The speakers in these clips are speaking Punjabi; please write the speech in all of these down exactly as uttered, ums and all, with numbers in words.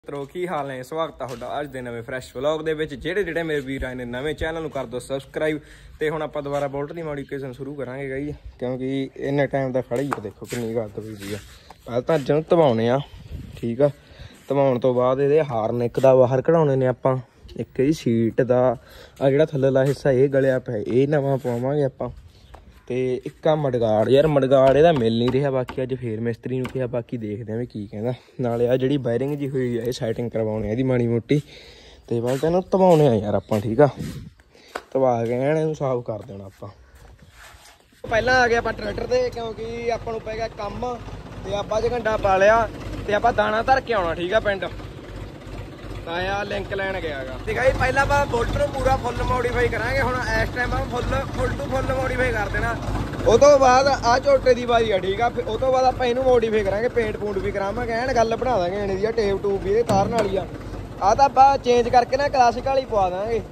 ਮਿੱਤਰੋ ਕੀ ਹਾਲ ਨੇ। ਸਵਾਗਤ ਹੈ ਤੁਹਾਡਾ ਅੱਜ ਦੇ ਨਵੇਂ ਫਰੈਸ਼ ਵਲੌਗ ਦੇ ਵਿੱਚ। ਜਿਹੜੇ ਜਿਹੜੇ ਮੇਰੇ ਵੀਰ ਆਏ ਨੇ ਨਵੇਂ ਚੈਨਲ ਨੂੰ ਕਰ ਦਿਓ ਸਬਸਕ੍ਰਾਈਬ। ਤੇ ਹੁਣ ਆਪਾਂ ਦੁਬਾਰਾ ਬੁਲਟ ਦੀ ਮੋਡੀਫਿਕੇਸ਼ਨ ਸ਼ੁਰੂ ਕਰਾਂਗੇ ਗਾਈ, ਕਿਉਂਕਿ ਇੰਨੇ ਟਾਈਮ ਦਾ ਖੜਾ ਹੀ ਆ। ਦੇਖੋ ਕਿੰਨੀ ਗਰਦ ਹੋਈ ਦੀ ਆ। ਪਹਿਲਾਂ ਤਾਂ ਅੱਜ ਨੂੰ ਧਵਾਉਣੇ ਆ, ਠੀਕ ਆ। ਧਵਾਉਣ ਤੋਂ ਬਾਅਦ ਇਹਦੇ ਹਾਰਨ ਇੱਕ ਦਾ ਬਾਹਰ ਕਢਾਉਣੇ ਨੇ ਆਪਾਂ। ਇੱਕ ਇਹਦੀ ਸੀਟ ਦਾ ਆ ਜਿਹੜਾ ਥੱਲੇਲਾ ਹਿੱਸਾ ਇਹ ਗਲਿਆ ਪਿਆ, ਇਹ ਨਵਾਂ ਪਵਾਵਾਂਗੇ ਆਪਾਂ। ਤੇ ਇੱਕ ਆ ਮਡਗਾੜ, ਯਾਰ ਮਡਗਾੜ ਇਹਦਾ ਮਿਲ ਨਹੀਂ ਰਿਹਾ। ਬਾਕੀ ਅੱਜ ਫੇਰ ਮਿਸਤਰੀ ਨੂੰ ਕਿਹਾ, ਬਾਕੀ ਦੇਖਦੇ ਆ ਵੀ ਕੀ ਕਹਿੰਦਾ। ਨਾਲੇ ਆ ਜਿਹੜੀ ਵਾਇਰਿੰਗ ਜੀ ਹੋਈ ਆ ਇਹ ਸੈਟਿੰਗ ਕਰਵਾਉਣੀ ਆ ਇਹਦੀ ਮਾੜੀ ਮੋਟੀ। ਤੇ ਬਸ ਇਹਨੂੰ ਧਵਾਉਣੇ ਆ ਯਾਰ ਆਪਾਂ, ਠੀਕ ਆ। ਧਵਾ ਕੇ ਐਨ ਇਹਨੂੰ ਸਾਫ਼ ਕਰ ਦੇਣਾ ਆਪਾਂ। ਪਹਿਲਾਂ ਆ ਗਏ ਆਪਾਂ ਟਰੈਕਟਰ ਤੇ, ਕਿਉਂਕਿ ਆਪਾਂ ਨੂੰ ਪੈ ਗਿਆ ਕੰਮ। ਤੇ ਆਪਾਂ ਅੱਜ ਘੰਟਾ ਪਾ ਲਿਆ ਤੇ ਆਪਾਂ ਦਾਣਾ ਧਰ ਕੇ ਆਉਣਾ, ਠੀਕ ਆ। ਪਿੰਡ ਤਾਇਆ ਲਿੰਕ ਲੈਣ ਗਿਆ ਗਾ, ਠੀਕ ਆ ਜੀ। ਪਹਿਲਾਂ ਆਪਾਂ ਬੁਲਟ ਨੂੰ ਪੂਰਾ ਫੁੱਲ ਮੋਡੀਫਾਈ ਕਰਾਂਗੇ। ਹੁਣ ਇਸ ਟਾਈਮ ਆਪਾਂ ਫੁੱਲ ਫੁੱਲ ਟੂ ਫੁੱਲ ਮੋਡੀਫਾਈ ਕਰ ਦੇਣਾ। ਉਹ ਤੋਂ ਬਾਅਦ ਆਹ ਝੋਟੇ ਦੀ ਵਾਰੀ ਆ, ਠੀਕ ਆ। ਫਿਰ ਉਹ ਤੋਂ ਬਾਅਦ ਆਪਾਂ ਇਹਨੂੰ ਮੋਡੀਫਾਈ ਕਰਾਂਗੇ, ਪੇਂਟ ਪੂੰਟ ਵੀ ਕਰਾਵਾਂਗੇ, ਐਨ ਗੱਲ ਬਣਾ ਦਾਂਗੇ ਇਹਨੇ ਦੀ। ਟੇਪ ਟੂਪ ਵੀ ਇਹਦੇ ਤਾਰਨ ਵਾਲੀ ਆ। ਆਹ ਤਾਂ ਆਪਾਂ ਚੇਂਜ ਕਰਕੇ ਨਾ ਕਲਾਸਿਕ ਵਾਲੀ ਪਵਾ ਦਾਂਗੇ।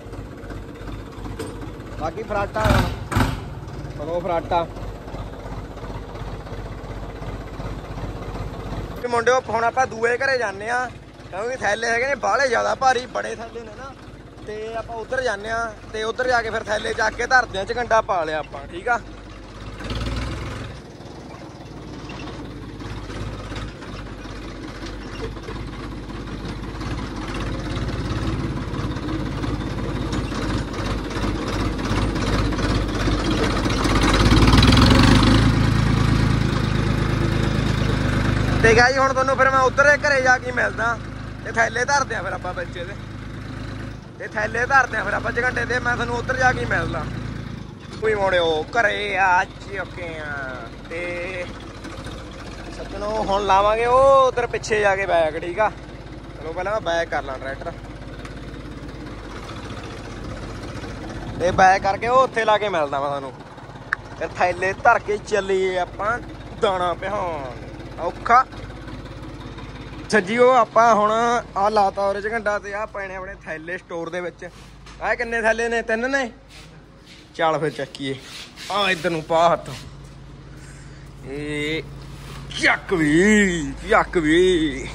ਬਾਕੀ ਫਰਾਟਾ ਚਲੋ ਫਰਾਟਾ ਮੁੰਡਿਓ। ਹੁਣ ਆਪਾਂ ਦੂਏ ਘਰੇ ਜਾਂਦੇ ਆ, ਕਿਉਂਕਿ ਥੈਲੇ ਹੈਗੇ ਨੇ ਬਾਹਲੇ ਜ਼ਿਆਦਾ ਭਾਰੀ, ਬੜੇ ਥੈਲੇ ਨੇ ਨਾ। ਤੇ ਆਪਾਂ ਉੱਧਰ ਜਾਂਦੇ ਆ ਤੇ ਉੱਧਰ ਜਾ ਕੇ ਫਿਰ ਥੈਲੇ ਚੱਕ ਕੇ ਧਰਦੇ ਆ। ਝੰਡਾ ਪਾ ਲਿਆ ਆਪਾਂ, ਠੀਕ ਆ। ਤੇ ਗਾਈ ਹੁਣ ਤੁਹਾਨੂੰ ਫਿਰ ਮੈਂ ਉੱਧਰ ਘਰੇ ਜਾ ਕੇ ਮਿਲਦਾ। ਤੇ ਥੈਲੇ ਧਰਦੇ ਆ ਫਿਰ ਆਪਾਂ ਬੱਚੇ ਦੇ, ਤੇ ਥੈਲੇ ਧਰਦੇ ਆ ਫਿਰ ਆਪਾਂ ਝੰਡੇ ਦੇ। ਮੈਂ ਤੁਹਾਨੂੰ ਉੱਧਰ ਜਾ ਕੇ ਮਿਲਦਾ। ਕੋਈ ਮੋੜਿਓ ਘਰੇ ਆ ਚੁੱਕੇ ਆ। ਤੇ ਸੱਜਣੋ ਹੁਣ ਲਾਵਾਂਗੇ ਉਹ ਉੱਧਰ ਪਿੱਛੇ ਜਾ ਕੇ ਬੈਕ, ਠੀਕ ਆ। ਚਲੋ ਪਹਿਲਾਂ ਮੈਂ ਬੈਕ ਕਰ ਲਾਂ ਟਰੈਕਟਰ, ਤੇ ਬੈਕ ਕਰਕੇ ਉਹ ਉੱਥੇ ਲਾ ਕੇ ਮਿਲਦਾ ਮੈਂ ਤੁਹਾਨੂੰ। ਤੇ ਥੈਲੇ ਧਰ ਕੇ ਚੱਲੀਏ ਆਪਾਂ ਦਾਣਾ ਪਿਹਾਉਣ। ਔਖਾ ਸੱਜੀਓ ਆਪਾਂ ਹੁਣ ਆਹ ਲਾਤਾ ਉਹਦੇ ਚ ਘੰਟਾ। ਤੇ ਆਹ ਪੈਣੇ ਆਪਣੇ ਥੈਲੇ ਸਟੋਰ ਦੇ ਵਿੱਚ। ਆਹ ਕਿੰਨੇ ਥੈਲੇ ਨੇ? ਤਿੰਨ ਨੇ। ਚੱਲ ਫਿਰ ਚੱਕੀਏ। ਆ ਇੱਧਰ ਨੂੰ ਪਾ ਹੱਥ। ਇਹ ਚੱਕ ਵੀ ਚੱਕ ਵੀ।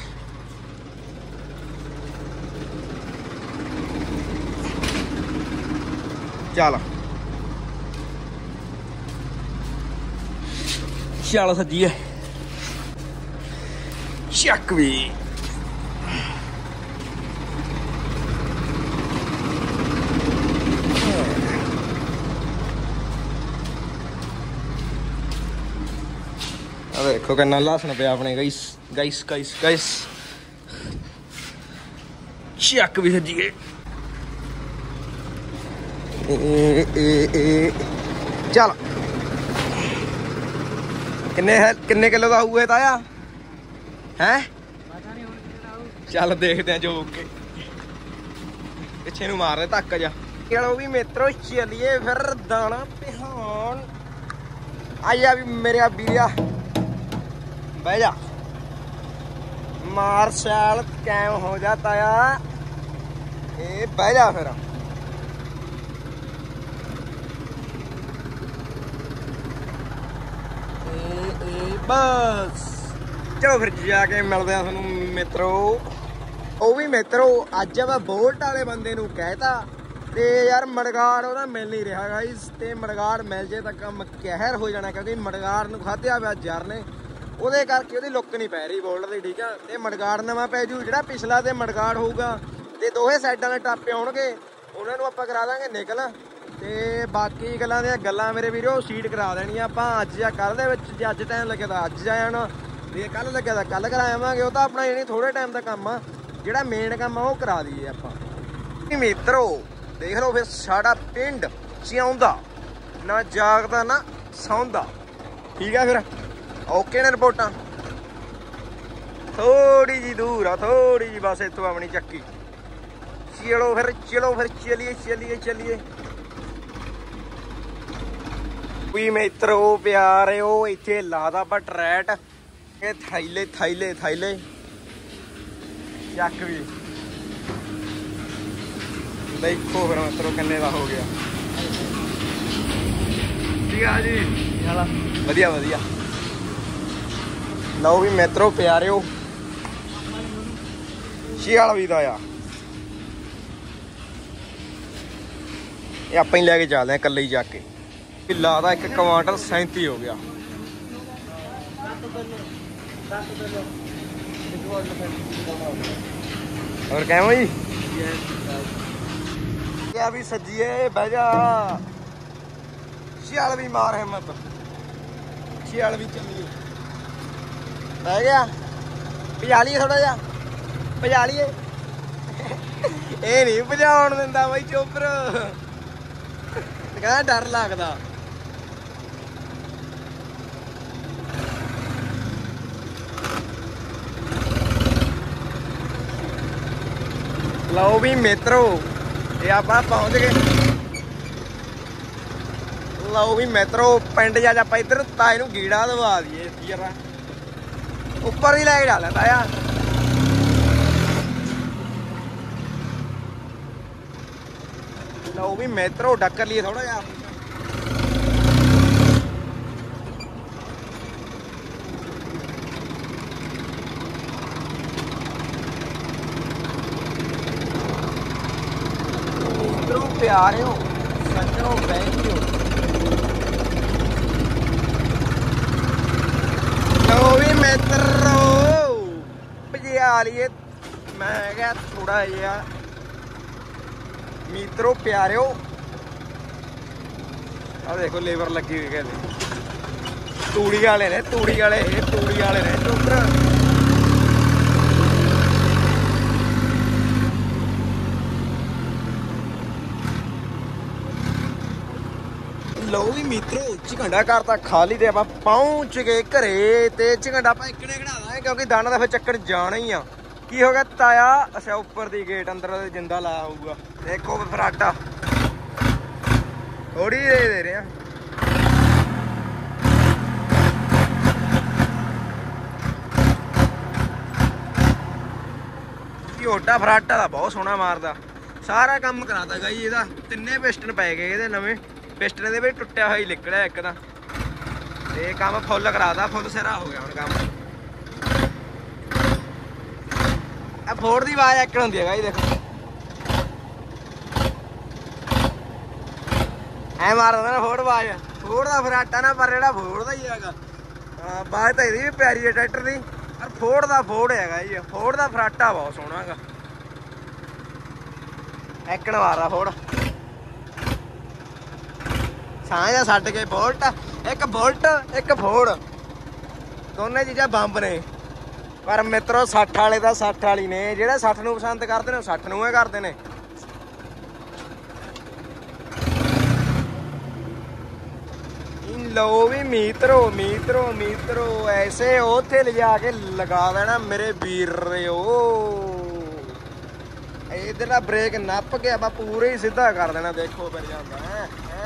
ਚੱਲ ਚੱਲ ਸੱਜੀਏ ਚੱਕ ਵੀ। ਆ ਦੇਖੋ ਕਿੰਨਾ ਲਸਣ ਪਿਆ ਆਪਣੇ ਗਾਈਸ ਗਾਈਸ ਗਾਈਸ ਗਾਈਸ। ਚੱਕ ਵੀ ਸੱਜੀਏ। ਚੱਲ ਕਿੰਨੇ ਕਿੰਨੇ ਕਿਲੋ ਦਾ ਹੋਊਗਾ ਤਾਇਆ? ਹੈ ਚੱਲ ਦੇਖਦੇ ਆ ਜੋ ਕੇ ਪਿੱਛੇ ਨੂੰ ਮਾਰਦੇ ਧੱਕ ਜਾ। ਚਲੋ ਵੀ ਮਿੱਤਰੋ ਚੱਲੀਏ ਫਿਰ ਦਾਣਾ ਪਿਹਾਉਣ। ਆਇਆ ਵੀ ਮੇਰੇ ਵੀਰਿਆ ਬਹਿ ਜਾ। ਮਾਰਸ਼ਲ ਕੈਮ ਹੋ ਜਾਤਾ ਆ। ਇਹ ਬਹਿ ਜਾ ਫਿਰ। ਇਹ ਇਹ ਬਸ ਚਲੋ ਫਿਰ ਜਾ ਕੇ ਮਿਲਦੇ ਆ ਤੁਹਾਨੂੰ ਮਿੱਤਰੋ। ਉਹ ਵੀ ਮਿੱਤਰੋ ਅੱਜ ਆਪਾਂ ਬੋਲਟ ਵਾਲੇ ਬੰਦੇ ਨੂੰ ਕਹਿਤਾ ਤੇ ਯਾਰ ਮਡਗਾੜ ਉਹਦਾ ਮਿਲ ਨਹੀਂ ਰਿਹਾ ਗਾਈਸ। ਤੇ ਮਡਗਾੜ ਮਿਲ ਜੇ ਤਾਂ ਕੰਮ ਕਹਿਰ ਹੋ ਜਾਣਾ, ਕਿਉਂਕਿ ਮਡਗਾੜ ਨੂੰ ਖਾਧਿਆ ਪਿਆ ਜਰ ਨੇ, ਉਹਦੇ ਕਰਕੇ ਉਹਦੀ ਲੁੱਕ ਨਹੀਂ ਪੈ ਰਹੀ ਬੋਲਟ ਦੀ, ਠੀਕ ਆ। ਤੇ ਮਡਗਾੜ ਨਵਾਂ ਪੈ ਜੂ। ਜਿਹੜਾ ਪਿਛਲਾ ਤੇ ਮਡਗਾੜ ਹੋਊਗਾ ਤੇ ਦੋਹੇ ਸਾਈਡਾਂ ਦੇ ਟਾਪੇ ਆਉਣਗੇ, ਉਹਨਾਂ ਨੂੰ ਆਪਾਂ ਕਰਾ ਦਾਂਗੇ ਨਿਕਲ। ਤੇ ਬਾਕੀ ਗੱਲਾਂ ਦੀਆਂ ਗੱਲਾਂ ਮੇਰੇ ਵੀਰੋ ਸੀਟ ਕਰਾ ਦੇਣੀ ਆਪਾਂ ਅੱਜ ਜਾਂ ਕੱਲ੍ਹ ਦੇ ਵਿੱਚ। ਜੇ ਅੱਜ ਟਾਈਮ ਲੱਗਿਆ ਤਾਂ ਅੱਜ ਜਾ ਜਾਣਾ, ਜੇ ਕੱਲ੍ਹ ਲੱਗਿਆ ਤਾਂ ਕੱਲ੍ਹ ਕਰਾ ਆਵਾਂਗੇ। ਉਹ ਤਾਂ ਆਪਣਾ ਯਾਨੀ ਥੋੜ੍ਹੇ ਟਾਈਮ ਦਾ ਕੰਮ ਆ। ਜਿਹੜਾ ਮੇਨ ਕੰਮ ਆ ਉਹ ਕਰਾ ਦਈਏ ਆਪਾਂ। ਮਿੱਤਰੋ ਦੇਖ ਲਓ ਫਿਰ ਸਾਡਾ ਪਿੰਡ ਜਿਉਂਦਾ ਨਾ ਜਾਗਦਾ ਨਾ ਸੌਂਦਾ, ਠੀਕ ਆ। ਫਿਰ ਓਕੇ ਨੇ ਰਿਪੋਰਟਾਂ। ਥੋੜੀ ਜੀ ਦੂਰ ਆ, ਥੋੜੀ ਜੀ ਬਸ ਇੱਥੋਂ ਆਪਣੀ ਚੱਕੀ। ਚਲੋ ਫਿਰ ਚਲੋ ਫਿਰ ਚਲੀਏ ਚਲੀਏ ਚਲੀਏ ਵੀ ਮਿੱਤਰੋ ਪਿਆਰਿਓ। ਇੱਥੇ ਲਾਦਾ ਆਪਾਂ ਟਰੈਟ। ਇਹ ਥੈਲੇ ਥੈਲੇ ਥੈਲੇ ਚੱਕ ਵੀ ਦੇਖੋ ਫਿਰ ਮਿੱਤਰੋ ਕਿੰਨੇ ਦਾ ਹੋ ਗਿਆ। ਠੀਕ ਆ ਜੀ, ਵਧੀਆ ਵਧੀਆ। ਲਓ ਵੀ ਮਿੱਤਰੋ ਪਿਆਰਿਓ छियालवी का आ ये आप ही लैके चलते हैं कल ही जाके ला का एक क्वांटल सैंती हो गया। और क्या भाई क्या भी सज्जिए बह जा छियालवी मार हिम्मत छियालवी चलिए बह गया भजा लीए थोड़ा जा भजा लीए ये नहीं भजाउण दिंदा बई चोपर कहना डर लगदा। लो भी मित्रो ये आप पहुंच गए। लो भी मित्रो पिंड जा आप इधर ताए नूं गीड़ा दवा दिए जरा उपर ही लैके डाल ताया। लो भी मित्रो टक्कर लिए थोड़ा जा प्यारे हो सज्जनों बहनियों। लो भी मित्रो भजा लिए मैं क्या थोड़ा जिहा मित्रो प्यारे हो। अब देखो लेबर लगी हुई कहते तूड़ी वाले ने तूड़ी वाले तूड़ी वाले ने चोपर लो भी मित्रो झिकंडा घर तक खा ली ते आप पहुंच गए घरे ते झिकंडा आप इकने खड़ा दें क्योंकि दाना तो फिर चक्कर जाना ही आ। की हो गया ताया अच्छा उपर दी गेट अंदर जिंदा लाया होगा देखो फराटा थोड़ी दे दे रहे हैं। ओडा फराटा दा बहुत सोहना मारदा सारा काम कराता गई ਇਹਦਾ ਤਿੰਨੇ ਪਿਸਟਨ ਪੈ ਗਏ ਇਹਦੇ ਨਵੇਂ पिस्टन दे भी टुटिया हुआ ही निकलिया एक दा ते काम फुल कराता फुल सिरा हो गया हुण काम। आ फोड़ दी आवाज एक हुंदी है गाइस देखो ऐ मारदा ना फोड़ आवाज फोड़ दा फराटा ना पर जेहड़ा फोड़ दा ही हैगा आवाज तां इहदी भी प्यारी है ट्रैक्टर दी पर फोड़ दा फोड़ हैगा जी फोड़ दा फराटा बहुत सोहना हैगा एक मारदा फोड़ साझा छड्ड के बोल्ट एक बोल्ट एक फोड़ दोने चीज़ां बंब ने पर मित्रो सठ वाले दा सठ वाली ने जेहड़े सठ नूं पसंद करते हैं सठ नूं ही करते हैं। लो भी मित्रो मित्रो मित्रो ऐसे उत्थे ले जाके लगा देना मेरे वीर इधर का ब्रेक नप के आप पूरे ही सीधा कर देना देखो फिर जाता है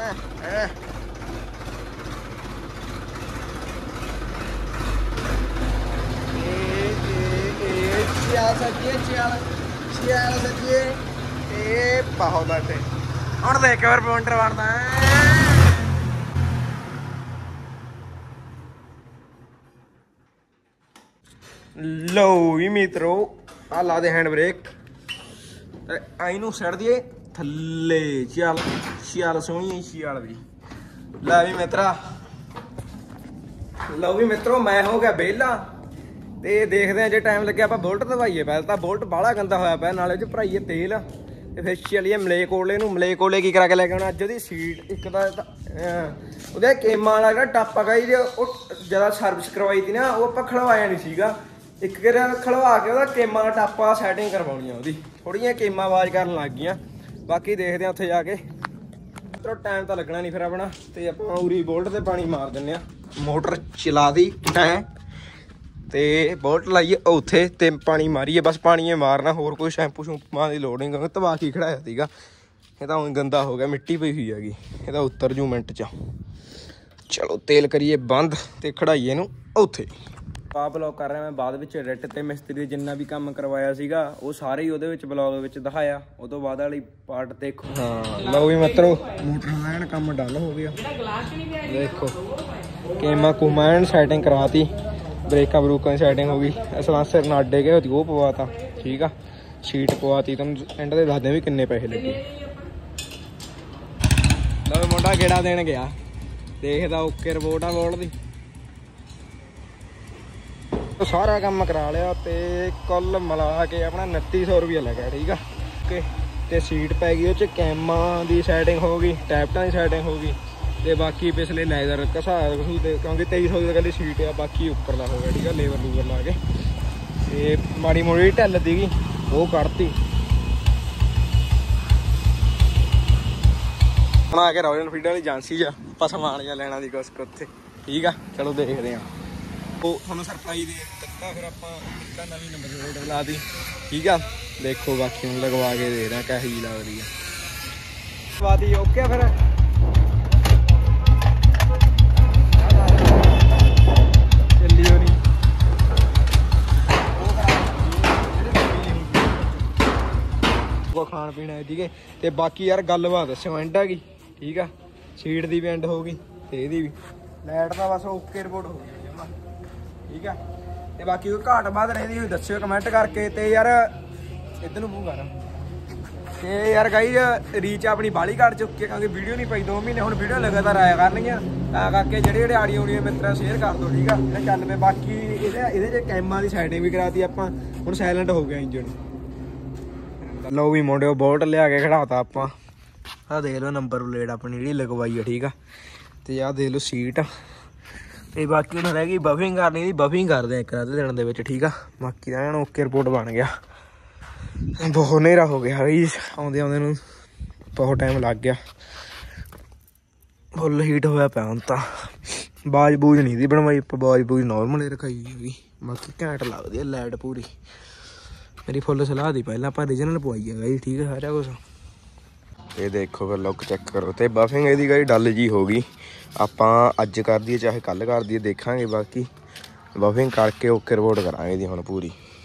सजिए बहुत अटे हम देख बार पॉइंटर बनता है। लो भी मित्रो आ ला दे हैंड ब्रेक आई नू सड़ दिए थले चल छियाल सोहनी छियाल भी ला भी मित्रा लो भी मित्रो मैं हो गया बेला ते देखते हैं जो टाइम लगे आप बुलट दवाइए पहले तो बुलट बाला गंदा होया पाया नाले भराइए तेल ते फिर चलिए मलेकोले नूं मलेकोले की करा के लैके आना अज ओहदी सीट एक उहदे केमा वाला जिहड़ा टप आ गई ज्यादा सर्विस करवाई थी ना वो आपां खड़वाया नहीं सीगा एक गेर खड़वा के वह केमा टापा सैटिंग करवानी है थोड़िया केमा आवाज कर लग गई बाकी देखते हैं उत्थे जाके तो टाइम तो लगना नहीं फिर अपना तो आप उरी बोल्ट से पानी मार दें मोटर चला दी ते बोल्ट लाइए उत्थे ते पानी मारिए बस पानी मारना होर कोई शैंपू शूंपू की लोड़ नहीं क्योंकि तबा के खड़ाया सीगा ये तो गंदा हो गया मिट्टी पई हुई हैगी ये उतर जू मिनट च चलो तेल करिए बंद तो खड़ाइए नूं उत्थे आ ब्लॉग कर रहा मैं बाद में रिट ते मिस्त्री जिन्ना भी काम करवाया सीगा वो सारे ही उहदे विच ब्लॉग विच दिखाया उस तो बाद वाली पार्ट देखो। हाँ लो भी मित्रो मोटर एन काम डन हो गया देखो केमा कुमा एन सैटिंग करवाती ब्रेका ब्रूका की सैटिंग हो गई सलांसर नाडे गए वो पवाता ठीक आ ਸੀਟ ਪਵਾਤੀ, ਤੁਹਾਨੂੰ ਐਂਡ ਤੇ ਦੱਸਦੇ ਵੀ ਕਿੰਨੇ ਪੈਸੇ ਲੱਗੇ। ਲਓ ਮੁੰਡਾ ਗੇੜਾ ਦੇਣ ਗਿਆ, ਦੇਖਦਾ ਓਕੇ ਰਿਪੋਰਟ ਆ ਬੋਲਟ ਦੀ। ਸਾਰਾ ਕੰਮ ਕਰਾ ਲਿਆ ਤੇ ਕੁੱਲ ਮਿਲਾ ਕੇ ਆਪਣਾ ਉਨੱਤੀ ਸੌ ਰੁਪਇਆ ਲੱਗਿਆ। ਠੀਕ ਆ ਓਕੇ। ਤੇ ਸੀਟ ਪੈ ਗਈ ਉਹ 'ਚ, ਕੈਮਾਂ ਦੀ ਸੈਟਿੰਗ ਹੋ ਗਈ, ਟੈਪਟਾਂ ਦੀ ਸੈਟਿੰਗ ਹੋ ਗਈ, ਤੇ ਬਾਕੀ ਪਿਛਲੇ ਲੈਦਰ ਘਸਾ ਘਸੂ ਤੇ ਕਿਉਂਕਿ ਤੇਈ ਸੌ ਦੀ ਇਕੱਲੀ ਸੀਟ ਆ, ਬਾਕੀ ਉੱਪਰਲਾ ਹੋ ਗਿਆ। ਠੀਕ ਆ ਲੇਬਰ ਲੂਬਰ ਲਾ ਕੇ, ਤੇ ਮਾੜੀ ਮੋੜੀ ਢਿੱਲ ਸੀਗੀ ਉਹ ਕੱਢਤੀ। ਹੁਣ ਆ ਕੇ ਰਾਇਲ ਐਨਫੀਲਡ ਵਾਲੀ ਏਜੰਸੀ 'ਚ ਆਪਾਂ ਸਮਾਨ ਜਿਹਾ ਲੈਣਾ ਦੀ ਕੁਛ ਉੱਥੇ। ਠੀਕ ਆ ਚਲੋ ਦੇਖਦੇ ਹਾਂ। ਉਹ ਤੁਹਾਨੂੰ ਸਰਪ੍ਰਾਈਜ਼ ਦੇ ਦਿੱਤਾ, ਫਿਰ ਆਪਾਂ ਇੱਕ ਨਵੀਂ ਨੰਬਰ ਪਲੇਟ ਲਾ ਦੀ। ਠੀਕ ਆ ਦੇਖੋ ਬਾਕੀ ਹੁਣ ਲਗਵਾ ਕੇ ਦੇਖਦੇ ਹਾਂ ਕਿਹੋ ਜਿਹੀ ਲੱਗਦੀ ਆ। ਲਗਵਾਤੀ ਓਕੇ ਆ ਫਿਰ। ਚੱਲੀ ਹੋਣੀ ਉਹ ਖਾਣ ਪੀਣ ਹੈ। ਠੀਕ ਹੈ ਤੇ ਬਾਕੀ ਯਾਰ ਗੱਲਬਾਤ ਦੱਸਿਓ ਐਂਡ ਹੈਗੀ। ਠੀਕ ਆ ਸੀਟ ਦੀ ਵੀ ਐਂਡ ਹੋ ਗਈ ਤੇ ਇਹਦੀ ਵੀ, ਲਾਈਟ ਦਾ ਬਸ ਓਕੇ ਰਿਪੋਰਟ ਹੋ ਗਈ ਜਮਾ। ਠੀਕ ਆ ਤੇ ਬਾਕੀ ਕੋਈ ਘਾਟ ਬਾਤ ਰਹਿੰਦੀ ਹੋਈ ਦੱਸਿਓ ਕਮੈਂਟ ਕਰਕੇ। ਤੇ ਯਾਰ ਇੱਧਰ ਨੂੰ ਮੂੰਹ ਕਰ। ਤੇ ਯਾਰ ਗਾਈਜ਼ ਰੀਚ ਆਪਣੀ ਬਾਲੀ ਘੱਟ ਚੁੱਕੀ ਹੈ ਕਿਉਂਕਿ ਵੀਡੀਓ ਨਹੀਂ ਪਈ ਦੋ ਮਹੀਨੇ। ਹੁਣ ਵੀਡੀਓ ਲਗਾਤਾਰ ਆਇਆ ਕਰਨਗੀਆਂ, ਤਾਂ ਕਰਕੇ ਜਿਹੜੇ ਜਿਹੜੇ ਆਡੀਓ ਆਡੀਓ ਮਿੱਤਰਾਂ ਸ਼ੇਅਰ ਕਰ ਦਿਓ। ਠੀਕ ਆ ਜਿਹੜਾ ਚੱਲ ਪਏ। ਬਾਕੀ ਇਹਦੇ ਇਹਦੇ 'ਚ ਕੈਮਾਂ ਦੀ ਸੈਟਿੰਗ ਵੀ ਕਰਾਤੀ ਆਪਾਂ, ਹੁਣ ਸਾਇਲੈਂਟ ਹੋ ਗਿਆ ਇੰਜਣ। ਲਓ ਵੀ ਮੁੰਡਿਓ ਬੋਲਟ ਲਿਆ ਕੇ ਖੜਾਤਾ ਆਪਾਂ। ਆਹ ਦੇਖ ਲਓ ਨੰਬਰ ਪਲੇਟ ਆਪਣੀ ਜਿਹੜੀ ਲਗਵਾਈ ਆ। ਠੀਕ ਆ ਤੇ ਆਹ ਦੇਖ ਲਓ ਸੀਟ। ਤੇ ਬਾਕੀ ਹੁਣ ਰਹਿ ਗਈ ਬਫਿੰਗ ਕਰਨੀ, ਦੀ ਬਫਿੰਗ ਕਰਦੇ ਆ ਇੱਕ ਅੱਧੇ ਦਿਨ ਦੇ ਵਿੱਚ। ਠੀਕ ਆ ਬਾਕੀ ਦਾ ਹੁਣ ਓਕੇ ਰਿਪੋਰਟ ਬਣ ਗਿਆ। ਬਹੁਤ ਹਨੇਰਾ ਹੋ ਗਿਆ ਬਈ, ਆਉਂਦੇ ਆਉਂਦੇ ਨੂੰ ਬਹੁਤ ਟਾਈਮ ਲੱਗ ਗਿਆ। ਫੁੱਲ ਹੀਟ ਹੋਇਆ ਪਿਆ ਹੁਣ ਤਾਂ। ਬਾਜ ਬੂਜ ਨਹੀਂ ਦੀ ਬਣਵਾਈ ਆਪਾਂ, ਬਾਜ ਬੂਜ ਨੋਰਮਲ ਰਖਾਈ ਹੈਗੀ। ਬਾਕੀ ਘੈਂਟ ਲੱਗਦੀ ਆ ਲਾਈਟ ਪੂਰੀ। ਮੇਰੀ ਫੁੱਲ ਸਲਾਹ ਦੀ ਪਹਿਲਾਂ ਆਪਾਂ ਰੀਜਨਲ ਪਵਾਈ ਹੈਗਾ ਜੀ। ਠੀਕ ਹੈ ਸਾਰਾ ਕੁਛ। ਇਹ ਦੇਖੋ ਫਿਰ ਲੁੱਕ ਚੈੱਕ ਕਰੋ। ਤੇ ਬਫਿੰਗ ਇਹਦੀ ਗਈ ਡੱਲ ਜੀ ਹੋ ਗਈ। ਆਪਾਂ ਅੱਜ ਕਰ ਦਈਏ ਚਾਹੇ ਕੱਲ੍ਹ ਕਰ ਦਈਏ ਦੇਖਾਂਗੇ। ਬਾਕੀ ਬਫਿੰਗ ਕਰਕੇ ਓਕੇ ਰਿਪੋਰਟ ਕਰਾਂਗੇ ਇਹਦੀ ਹੁਣ ਪੂਰੀ।